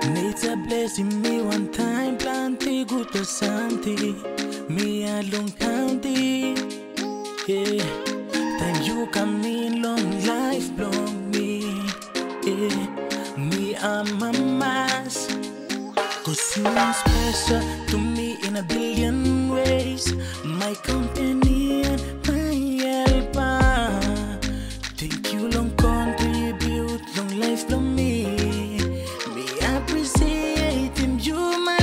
Nature blessing me one time, plenty good or something. Me alone county. Yeah. Time you come in long life, long me. Yeah. Me and my mass. Cause you're special to me in a billion ways. My company and my helper. Thank you, long contribute, long life to me. Me appreciating you, my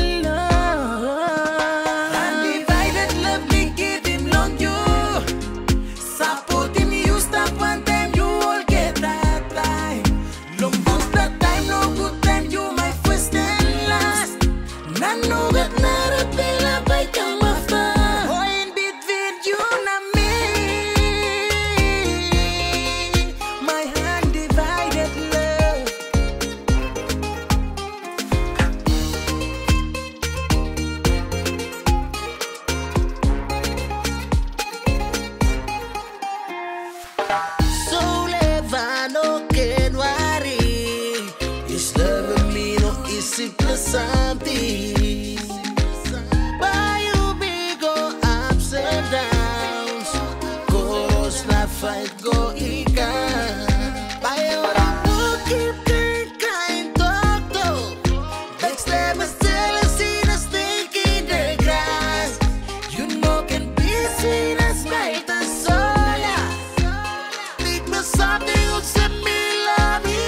love. Undivided love, me give him long you. Support him, you stop one time, you all get that time. Long good that time, no good time, you my first and last. Nano got not a bill up, I come after. Oh, in between you and me, my undivided love. So never no can worry. It's loving me, no easy plus something. But you be go ups and downs. Cause na fight go ikan. By your book keep kind talk to. Next level still seen us thinking the grass. You know can be seen as right and sola. Make me something who set me love you.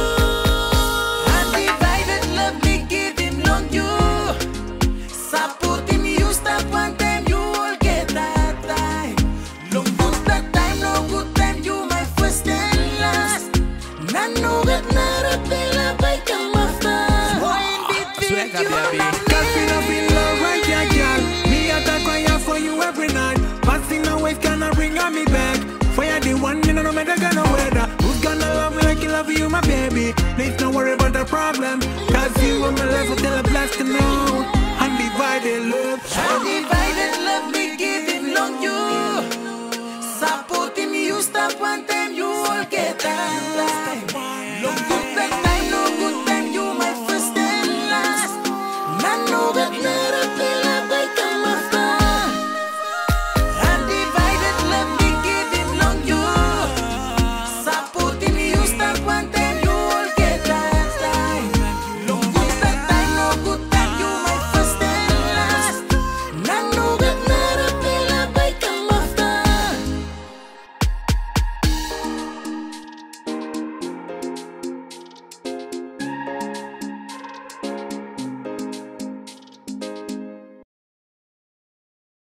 Undivided love me give him long you. Support him you stop one time you all get that time. Long good that time no good time you my first and last. Nano got not a bill up I come after. Boy in between you and me. Casting up in love right yeah, girl. Me a that cry for you every night. Passing away gonna bring on me back. For you the one you know no matter gonna weather. Who's gonna love me like you love you my baby? Need no worry about the problem. Cause you are my life until I blast to know. Undivided love. Undivided love me give him long you. Support him you stop one time